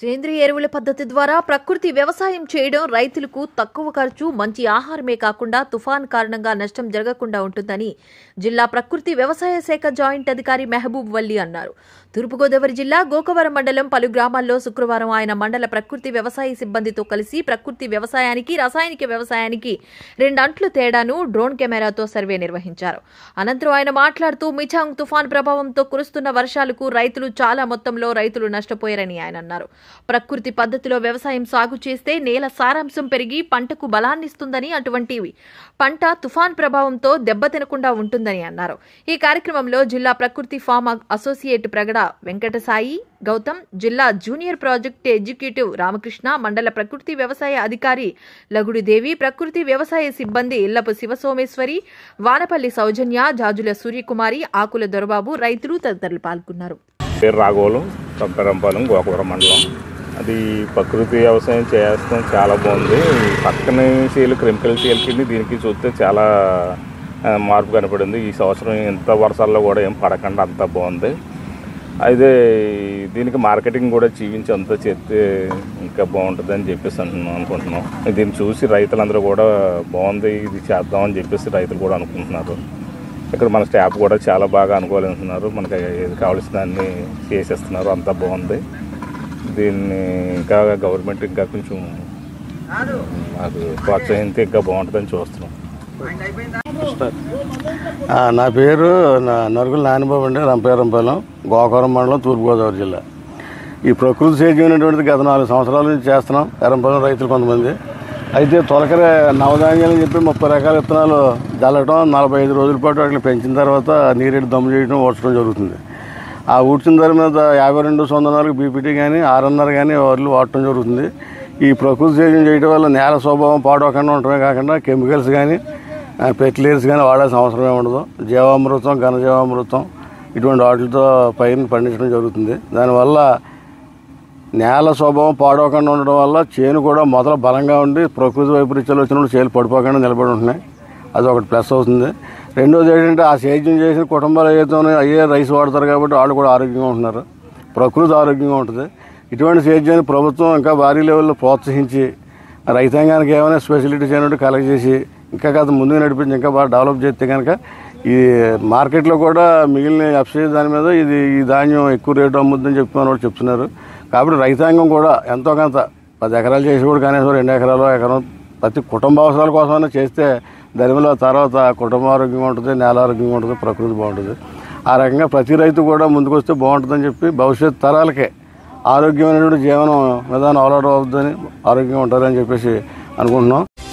సేంద్రియ ఎరువుల పద్ధతి ద్వారా ప్రకృతి వ్యవసాయం చేయడం రైతులకు తక్కువ ఖర్చు, మంచి ఆహారమే కాకుండా తుఫాన్ కారణంగా నష్టం జరగకుండా ఉంటుందని జిల్లా ప్రకృతి వ్యవసాయ శాఖ జాయింట్ అధికారి 𝐿 అన్నారు. తూర్పుగోదావరి జిల్లా గోకవరం మండలం పలు గ్రామాల్లో శుక్రవారం ఆయన మండల ప్రకృతి వ్యవసాయ సిబ్బందితో కలిసి ప్రకృతి వ్యవసాయానికి, రసాయనిక వ్యవసాయానికి 2 అంట్ల తేడాను డ్రోన్ కెమెరాతో సర్వే నిర్వహించారు. అనంతరం ఆయన మాట్లాడుతూ మిచాంగ్ తుఫాన్ ప్రభావంతో కురుస్తున్న వర్షాలకు రైతులు చాలా మొత్తంలో నష్టపోయారని ఆయన అన్నారు. ప్రకృతి పద్ధతిలో వ్యవసాయం సాగు చేస్తే నేల సారాంశం పెరిగి పంటకు బలాన్నిస్తుందని, అటువంటి పంట తుఫాన్ ప్రభావంతో దెబ్బతినకుండా ఉంటుందని అన్నారు. ఈ కార్యక్రమంలో జిల్లా ప్రకృతి ఫార్మ్ అసోసియేట్ ప్రగడ వెంకటసాయి గౌతమ్, జిల్లా జూనియర్ ప్రాజెక్ట్ ఎగ్జిక్యూటివ్ రామకృష్ణ, మండల ప్రకృతి వ్యవసాయ అధికారి లగుడిదేవి, ప్రకృతి వ్యవసాయ సిబ్బంది ఇల్లపు శివసోమేశ్వరి, వానపల్లి సౌజన్య, జాజుల సూర్యకుమారి, ఆకుల దొరబాబు, రైతులు తదితరులు పాల్గొన్నారు. గోకవరం మండలం అది ప్రకృతి వ్యవసాయం చేస్తాం చాలా బాగుంది. పక్కన చేలు కెమికల్ చేలకి దీనికి చూస్తే చాలా మార్పు కనపడింది. ఈ సంవత్సరం ఇంత వర్షాల్లో కూడా ఏం పడకుండా అంతా బాగుంది. అయితే దీనికి మార్కెటింగ్ కూడా చూపించి అంతా చేస్తే ఇంకా బాగుంటుందని చెప్పేసి అనుకుంటున్నాం. దీన్ని చూసి రైతులందరూ కూడా బాగుంది, ఇది చేద్దామని చెప్పేసి రైతులు కూడా అనుకుంటున్నారు. ఇక్కడ మన స్టాఫ్ కూడా చాలా బాగా అనుకోవాలనుకుంటున్నారు. మనకి ఏది కావాల్సిన దాన్ని చేసేస్తున్నారు, అంతా బాగుంది. దీన్ని ఇంకా గవర్నమెంట్ ఇంకా కొంచెం మాకు ప్రోత్సహిస్తే ఇంకా బాగుంటుందని చూస్తున్నాం. నా పేరు నరుగుల నానిబాబు అండి, రంపేరంపాలెం, గోకవరం మండలం, తూర్పుగోదావరి జిల్లా. ఈ ప్రకృతి సేద్యం అనేటువంటిది గత 4 సంవత్సరాల నుంచి చేస్తున్నాం. ఎరంపాలెం రైతులు కొంతమంది అయితే తొలకరే నవధాన్యాలని చెప్పి 30 రకాల విత్తనాలు జల్లటం, 45 రోజుల పాటు వాటిని పెంచిన తర్వాత నీరెడ్డి దమ్ము చేయడం, ఊడ్చడం జరుగుతుంది. ఆ ఊడ్చిన దాని మీద 5204 బీపీటీ కానీ, 6.5 కానీ వాళ్ళు వాడటం జరుగుతుంది. ఈ ప్రకృతి సేద్యం చేయడం వల్ల నేల స్వభావం పాడవకుండా ఉండటమే కాకుండా కెమికల్స్ కానీ, ఫెర్టిలైజర్స్ కానీ వాడాల్సిన అవసరమే ఉండదు. జీవామృతం, ఘనజీవామృతం ఇటువంటి వాటితో పైరుని పండించడం జరుగుతుంది. దానివల్ల నేల స్వభావం పాడవకుండా ఉండడం వల్ల చేను కూడా మొదలు బలంగా ఉండి ప్రకృతి వైపరీత్యాలు వచ్చినప్పుడు చేలు పడిపోకుండా నిలబడి ఉంటున్నాయి. అది ఒకటి ప్లస్ అవుతుంది. రెండోది ఏంటంటే ఆ సేద్యం చేసిన కుటుంబాలు ఏదైతే అయ్యే రైస్ వాడతారు కాబట్టి వాళ్ళు కూడా ఆరోగ్యంగా ఉంటున్నారు, ప్రకృతి ఆరోగ్యంగా ఉంటుంది. ఇటువంటి సేద్యాన్ని ప్రభుత్వం ఇంకా భారీ లెవెల్లో ప్రోత్సహించి రైతాంగానికి ఏమైనా స్పెషాలిటీస్ అయినట్టు కలెక్ట్ ఇంకా కాదు ముందుకు నడిపించి ఇంకా బాగా డెవలప్ చేస్తే కనుక ఈ మార్కెట్లో కూడా మిగిలిన ఎఫ్సీ దాని మీద ఈ ధాన్యం ఎక్కువ రేటు అమ్ముద్దని చెప్పి వాళ్ళు చెప్తున్నారు. కాబట్టి రైతాంగం కూడా ఎంతో కొంత 10 ఎకరాలు చేసి కూడా కనీసం 2 ఎకరాలు, ఎకరం ప్రతి కుటుంబ అవసరాల కోసమైనా చేస్తే దానివల్ల తర్వాత కుటుంబ ఆరోగ్యంగా ఉంటుంది, నేల ఆరోగ్యంగా ఉంటుంది, ప్రకృతి బాగుంటుంది. ఆ రకంగా ప్రతి రైతు కూడా ముందుకు వస్తే బాగుంటుందని చెప్పి భవిష్యత్ తరాలకే ఆరోగ్యమైనటువంటి జీవనం విధానం అలవాటు అవుతుందని, ఆరోగ్యంగా ఉంటారని చెప్పేసి అనుకుంటున్నాం.